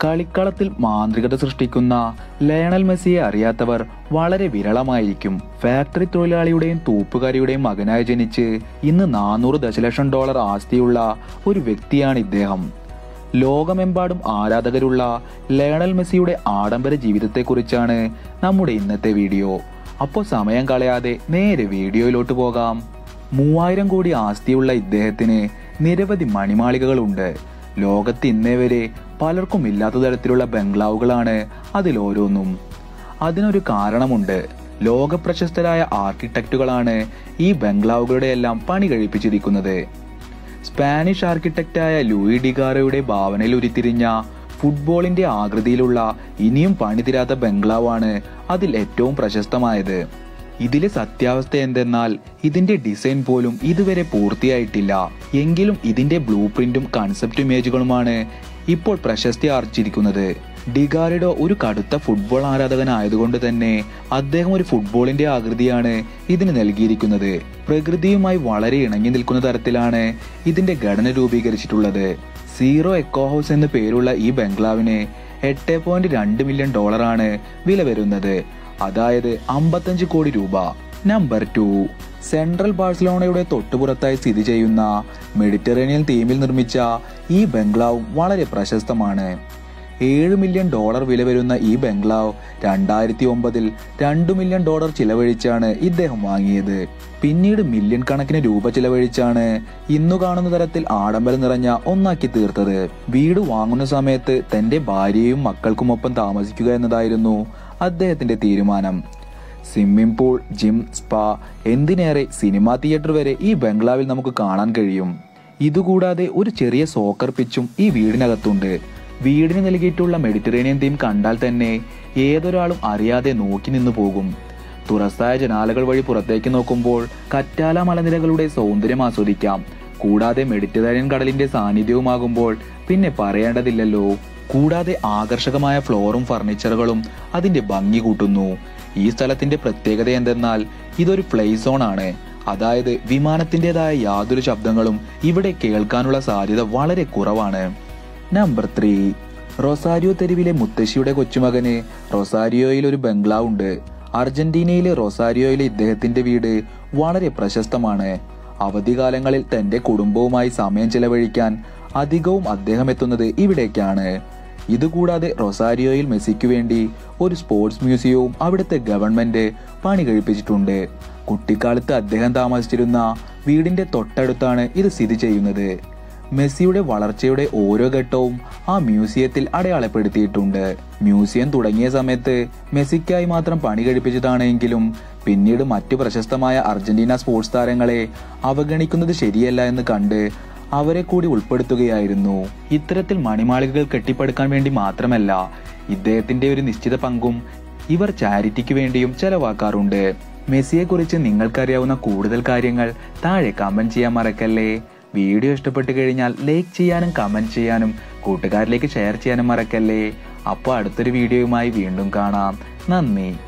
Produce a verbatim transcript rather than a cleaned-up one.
കളിക്കളത്തിൽ മാന്ത്രികത സൃഷ്ടിക്കുന്ന ലയണൽ മെസ്സിയെ അറിയാത്തവർ വളരെ വിരളമായിരിക്കും. ഫാക്ടറി തൊഴിലാളിയുടെയും തൂപ്പുകാരിയുടെയും മകനായി ജനിച്ച് ഇന്ന് നാനൂറ് ദശലക്ഷം ഡോളർ ആസ്തിയുള്ള ഒരു വ്യക്തിയാണ് ഇദ്ദേഹം. ലോകമെമ്പാടും ആരാധകരുള്ള ലയണൽ മെസ്സിയുടെ ആഡംബര ജീവിതത്തെക്കുറിച്ചാണ് നമ്മുടെ ഇന്നത്തെ വീഡിയോ. അപ്പോൾ സമയം കളയാതെ നേരെ വീഡിയോയിലോട്ട് പോകാം. മൂവായിരം കോടി ആസ്തിയുള്ള ഇദ്ദേഹത്തിന് നിരവധി മണിമാളികകളുണ്ട്. ലോകത്ത് ഇന്നേ വരെ പലർക്കും ഇല്ലാത്ത തരത്തിലുള്ള ബംഗ്ലാവുകളാണ് അതിലോരോന്നും. അതിനൊരു കാരണമുണ്ട്. ലോകപ്രശസ്തരായ ആർക്കിടെക്റ്റുകളാണ് ഈ ബംഗ്ലാവുകളുടെ എല്ലാം പണി കഴിപ്പിച്ചിരിക്കുന്നത്. സ്പാനിഷ് ആർക്കിടെക്റ്റായ ലൂയി ഡിഗാറോയുടെ ഭാവനയിൽ ഉരുത്തിരിഞ്ഞ ഫുട്ബോളിന്റെ ആകൃതിയിലുള്ള ഇനിയും പണിതീരാത്ത ബംഗ്ലാവാണ് അതിൽ ഏറ്റവും പ്രശസ്തമായത്. ഇതിലെ സത്യാവസ്ഥ എന്തെന്നാൽ ഇതിന്റെ ഡിസൈൻ പോലും ഇതുവരെ പൂർത്തിയായിട്ടില്ല. എങ്കിലും ഇതിന്റെ ബ്ലൂ പ്രിന്റും കൺസെപ്റ്റ് ഇമേജുകളുമാണ് ഇപ്പോൾ പ്രശസ്തി ആർജിച്ചിരിക്കുന്നത്. ഡിഗാറിഡോ ഒരു കടുത്ത ഫുട്ബോൾ ആരാധകനായതുകൊണ്ട് തന്നെ അദ്ദേഹം ഒരു ഫുട്ബോളിന്റെ ആകൃതിയാണ് ഇതിന് നൽകിയിരിക്കുന്നത്. പ്രകൃതിയുമായി വളരെ ഇണങ്ങി നിൽക്കുന്ന തരത്തിലാണ് ഇതിന്റെ ഘടന രൂപീകരിച്ചിട്ടുള്ളത്. സീറോ എക്കോ ഹൗസ് എന്ന് പേരുള്ള ഈ ബംഗ്ലാവിന് എട്ട് പോയിന്റ് രണ്ട് മില്യൺ ഡോളറാണ് വില വരുന്നത്. അതായത് അമ്പത്തഞ്ച് കോടി രൂപ. നമ്പർ ടു, സെൻട്രൽ ബാഴ്സലോണയുടെ തൊട്ടുപുറത്തായി സ്ഥിതി ചെയ്യുന്ന മെഡിറ്ററേനിയൻ തീമിൽ നിർമ്മിച്ച ഈ ബംഗ്ലാവും വളരെ പ്രശസ്തമാണ്. ഏഴ് മില്യൺ ഡോളർ വില വരുന്ന ഈ ബംഗ്ലാവ് രണ്ടായിരത്തി ഒമ്പതിൽ രണ്ടു മില്യൺ ഡോളർ ചിലവഴിച്ചാണ് ഇദ്ദേഹം വാങ്ങിയത്. പിന്നീട് മില്യൺ കണക്കിന് രൂപ ചിലവഴിച്ചാണ് ഇന്നു കാണുന്ന തരത്തിൽ ആഡംബരം നിറഞ്ഞ ഒന്നാക്കി തീർത്തത്. വീട് വാങ്ങുന്ന സമയത്ത് തന്റെ ഭാര്യയും മക്കൾക്കുമൊപ്പം താമസിക്കുക എന്നതായിരുന്നു അദ്ദേഹത്തിന്റെ തീരുമാനം. സ്വിമ്മിംഗ് പൂൾ, ജിം, സ്പാ, എന്തിനേറെ സിനിമാ തിയേറ്റർ വരെ ഈ ബംഗ്ലാവിൽ നമുക്ക് കാണാൻ കഴിയും. ഇതുകൂടാതെ ഒരു ചെറിയ സോക്കർ പിച്ചും ഈ വീടിനകത്തുണ്ട്. വീടിന് നൽകിയിട്ടുള്ള മെഡിറ്ററേനിയൻ തീം കണ്ടാൽ തന്നെ ഏതൊരാളും അറിയാതെ നോക്കി നിന്നു പോകും. തുറസായ ജനാലകൾ വഴി പുറത്തേക്ക് നോക്കുമ്പോൾ കറ്റാല മലനിരകളുടെ സൗന്ദര്യം ആസ്വദിക്കാം. കൂടാതെ മെഡിറ്ററേനിയൻ കടലിന്റെ സാന്നിധ്യവുമാകുമ്പോൾ പിന്നെ പറയേണ്ടതില്ലല്ലോ. കൂടാതെ ആകർഷകമായ ഫ്ലോറും ഫർണിച്ചറുകളും അതിന്റെ ഭംഗി കൂട്ടുന്നു. ഈ സ്ഥലത്തിന്റെ പ്രത്യേകത എന്തെന്നാൽ ഇതൊരു ഫ്ലൈ സോൺ ആണ്. അതായത് വിമാനത്തിൻ്റെതായ യാതൊരു ശബ്ദങ്ങളും ഇവിടെ കേൾക്കാനുള്ള സാധ്യത വളരെ കുറവാണ്. നമ്പർ ത്രീ, റൊസാരിയോ തെരുവിലെ മുത്തശ്ശിയുടെ കൊച്ചുമകന് റൊസാരിയോയിൽ ഒരു ബംഗ്ലാവ് ഉണ്ട്. അർജന്റീനയിലെ റൊസാരിയോയിലെ ഇദ്ദേഹത്തിന്റെ വീട് വളരെ പ്രശസ്തമാണ്. അവധികാലങ്ങളിൽ തന്റെ കുടുംബവുമായി സമയം ചെലവഴിക്കാൻ അധികവും അദ്ദേഹം എത്തുന്നത് ഇവിടേക്കാണ്. ഇതുകൂടാതെ റൊസാരിയോയിൽ മെസ്സിക്ക് വേണ്ടി ഒരു സ്പോർട്സ് മ്യൂസിയവും അവിടുത്തെ ഗവൺമെന്റ് പണി കഴിപ്പിച്ചിട്ടുണ്ട്. കുട്ടിക്കാലത്ത് അദ്ദേഹം താമസിച്ചിരുന്ന വീടിന്റെ തൊട്ടടുത്താണ് ഇത് സ്ഥിതി ചെയ്യുന്നത്. മെസ്സിയുടെ വളർച്ചയുടെ ഓരോ ഘട്ടവും ആ മ്യൂസിയത്തിൽ അടയാളപ്പെടുത്തിയിട്ടുണ്ട്. മ്യൂസിയം തുടങ്ങിയ സമയത്ത് മെസ്സിക്കായി മാത്രം പണി കഴിപ്പിച്ചതാണെങ്കിലും പിന്നീട് മറ്റു പ്രശസ്തമായ അർജന്റീന സ്പോർട്സ് താരങ്ങളെ അവഗണിക്കുന്നത് ശരിയല്ല എന്ന് കണ്ട് അവരെ കൂടി ഉൾപ്പെടുത്തുകയായിരുന്നു. ഇത്തരത്തിൽ മണിമാളികകൾ കെട്ടിപ്പടുക്കാൻ വേണ്ടി മാത്രമല്ല, ഇദ്ദേഹത്തിന്റെ ഒരു നിശ്ചിത പങ്കും ഇവർ ചാരിറ്റിക്ക് വേണ്ടിയും ചെലവാക്കാറുണ്ട്. മെസ്സിയെക്കുറിച്ച് നിങ്ങൾക്കറിയാവുന്ന കൂടുതൽ കാര്യങ്ങൾ താഴെ കമന്റ് ചെയ്യാൻ മറക്കല്ലേ. വീഡിയോ ഇഷ്ടപ്പെട്ടു കഴിഞ്ഞാൽ ലൈക്ക് ചെയ്യാനും കമന്റ് ചെയ്യാനും കൂട്ടുകാരിലേക്ക് ഷെയർ ചെയ്യാനും മറക്കല്ലേ. അപ്പോൾ അടുത്തൊരു വീഡിയോയുമായി വീണ്ടും കാണാം. നന്ദി.